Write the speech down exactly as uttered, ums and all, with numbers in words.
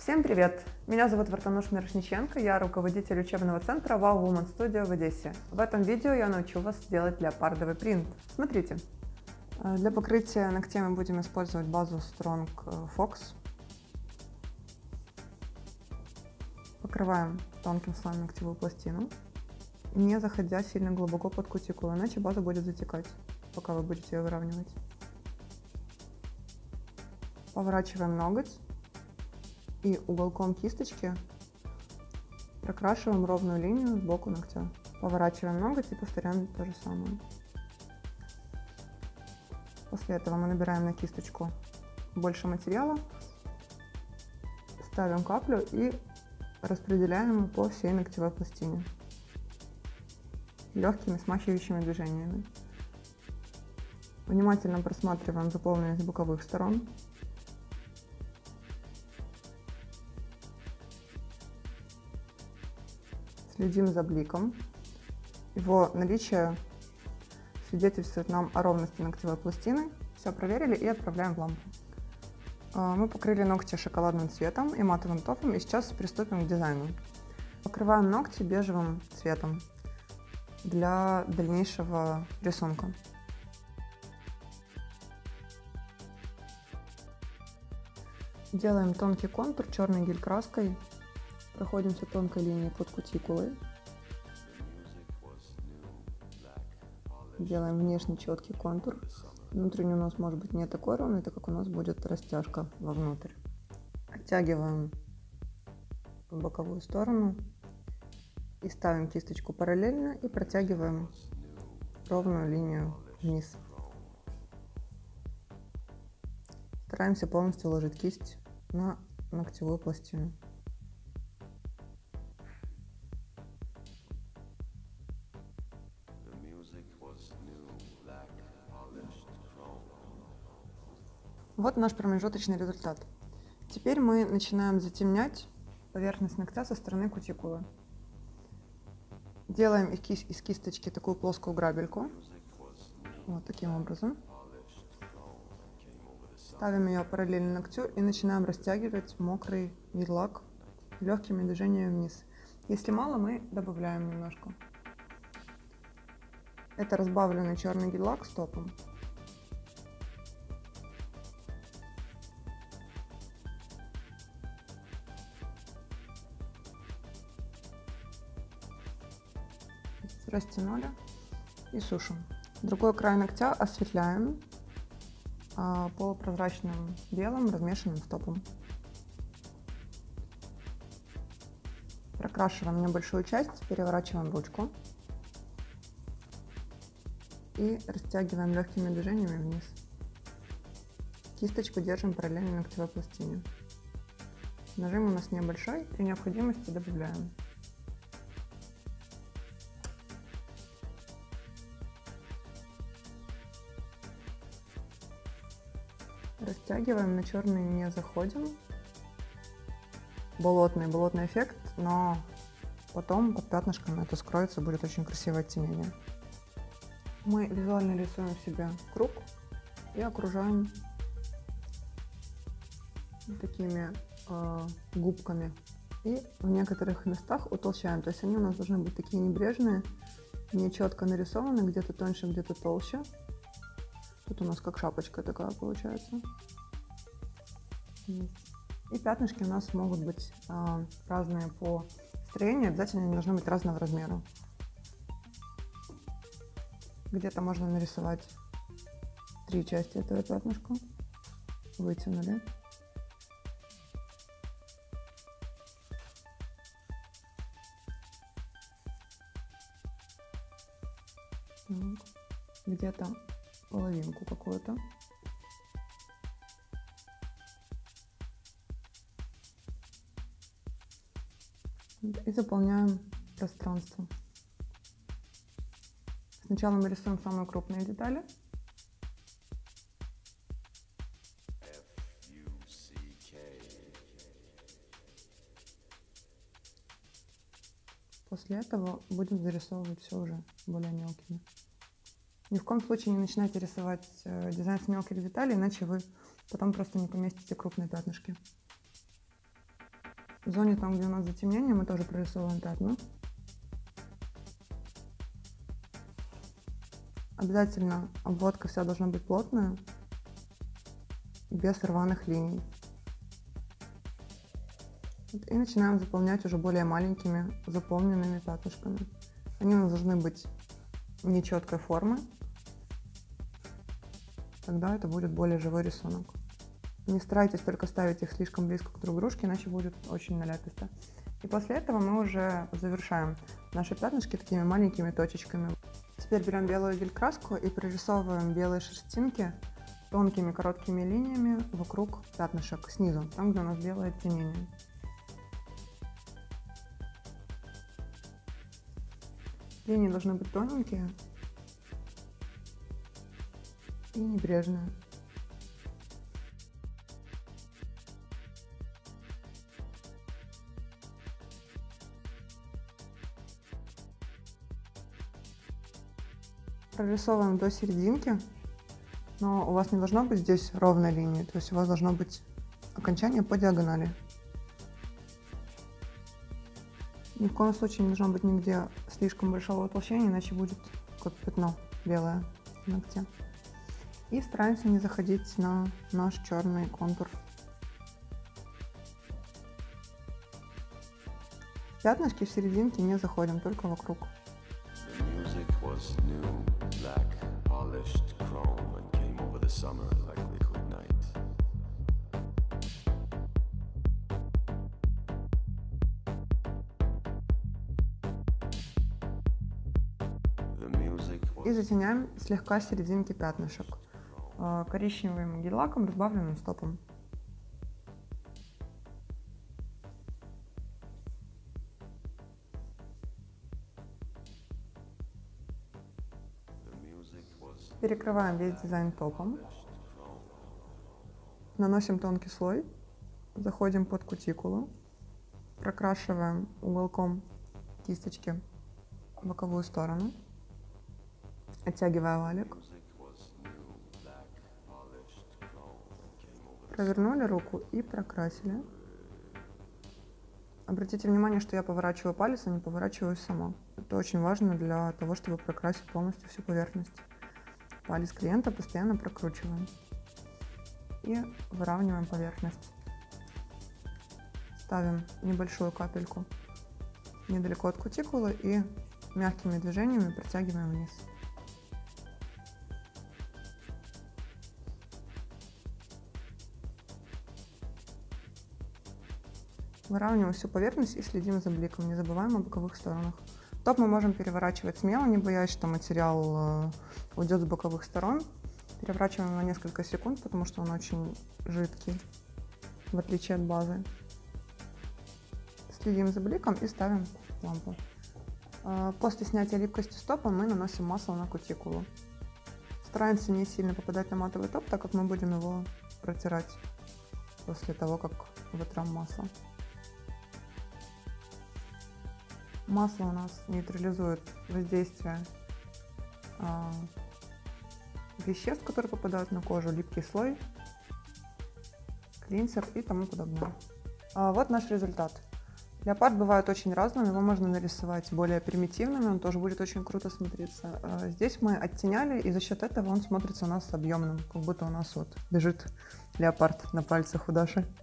Всем привет! Меня зовут Вартануш Мирошниченко, я руководитель учебного центра Wow Woman Studio в Одессе. В этом видео я научу вас делать леопардовый принт. Смотрите. Для покрытия ногтей мы будем использовать базу Strong Fox. Покрываем тонким слоем ногтевую пластину, не заходя сильно глубоко под кутикулу, иначе база будет затекать, пока вы будете ее выравнивать. Поворачиваем ноготь и уголком кисточки прокрашиваем ровную линию сбоку ногтя. Поворачиваем ноготь и повторяем то же самое. После этого мы набираем на кисточку больше материала, ставим каплю и распределяем по всей ногтевой пластине легкими смахивающими движениями. Внимательно просматриваем заполненность боковых сторон. Следим за бликом. Его наличие свидетельствует нам о ровности ногтевой пластины. Все проверили и отправляем в лампу. Мы покрыли ногти шоколадным цветом и матовым тофом, и сейчас приступим к дизайну. Покрываем ногти бежевым цветом для дальнейшего рисунка. Делаем тонкий контур черной гель-краской. Проходимся тонкой линией под кутикулой. Делаем внешний четкий контур. Внутренний у нас может быть не такой ровный, так как у нас будет растяжка вовнутрь. Оттягиваем в боковую сторону и ставим кисточку параллельно и протягиваем ровную линию вниз. Стараемся полностью уложить кисть на ногтевую пластину. Вот наш промежуточный результат. Теперь мы начинаем затемнять поверхность ногтя со стороны кутикулы. Делаем из кисточки такую плоскую грабельку. Вот таким образом. Ставим ее параллельно ногтю и начинаем растягивать мокрый гель-лак легкими движениями вниз. Если мало, мы добавляем немножко. Это разбавленный черный гель-лак с топом. Растянули и сушим. Другой край ногтя осветляем а, полупрозрачным белым, размешанным с топом. Прокрашиваем небольшую часть, переворачиваем ручку и растягиваем легкими движениями вниз. Кисточку держим параллельно ногтевой пластине. Нажим у нас небольшой, при необходимости добавляем. Растягиваем, на черный не заходим. Болотный, болотный эффект, но потом под пятнышком это скроется, будет очень красивое оттенение. Мы визуально рисуем себе круг и окружаем такими э, губками. И в некоторых местах утолщаем, то есть они у нас должны быть такие небрежные, не четко нарисованы, где-то тоньше, где-то толще. Тут у нас как шапочка такая получается. И пятнышки у нас могут быть э, разные по строению, обязательно они должны быть разного размера. Где-то можно нарисовать три части этого пятнышка. Вытянули. Где-то половинку какую-то. И заполняем пространство. Сначала мы рисуем самые крупные детали. После этого будем зарисовывать все уже более мелкими. Ни в коем случае не начинайте рисовать дизайн с мелких деталей, иначе вы потом просто не поместите крупные пятнышки. В зоне, там, где у нас затемнение, мы тоже прорисовываем пятна. Обязательно обводка вся должна быть плотная, без рваных линий. И начинаем заполнять уже более маленькими заполненными пятнышками. Они у нас должны быть нечеткой формы, тогда это будет более живой рисунок. Не старайтесь только ставить их слишком близко к друг дружке, иначе будет очень наляписто. И после этого мы уже завершаем наши пятнышки такими маленькими точечками. Теперь берем белую гель-краску и прорисовываем белые шерстинки тонкими короткими линиями вокруг пятнышек снизу, там, где у нас белое оттенение. Линии должны быть тоненькие и небрежные. Прорисовываем до серединки, но у вас не должно быть здесь ровной линии, то есть у вас должно быть окончание по диагонали. Ни в коем случае не должно быть нигде слишком большого утолщения, иначе будет как пятно белое на ногте. И стараемся не заходить на наш черный контур. Пятнышки в серединке не заходим, только вокруг. И затеняем слегка серединки пятнышек коричневым гель-лаком, разбавленным стопом. Перекрываем весь дизайн топом. Наносим тонкий слой, заходим под кутикулу, прокрашиваем уголком кисточки боковую сторону, оттягивая валик. Провернули руку и прокрасили. Обратите внимание, что я поворачиваю палец, а не поворачиваю сама. Это очень важно для того, чтобы прокрасить полностью всю поверхность. Палец клиента постоянно прокручиваем и выравниваем поверхность. Ставим небольшую капельку недалеко от кутикулы и мягкими движениями протягиваем вниз. Выравниваем всю поверхность и следим за бликом, не забываем о боковых сторонах. Топ мы можем переворачивать смело, не боясь, что материал уйдет с боковых сторон. Переворачиваем на несколько секунд, потому что он очень жидкий, в отличие от базы. Следим за бликом и ставим лампу. После снятия липкости с топа мы наносим масло на кутикулу. Стараемся не сильно попадать на матовый топ, так как мы будем его протирать после того, как вытрем масло. Масло у нас нейтрализует воздействие э, веществ, которые попадают на кожу, липкий слой, клинсер и тому подобное. А вот наш результат. Леопард бывает очень разным, его можно нарисовать более примитивными, он тоже будет очень круто смотреться. А здесь мы оттеняли, и за счет этого он смотрится у нас объемным, как будто у нас вот бежит леопард на пальцах у Даши.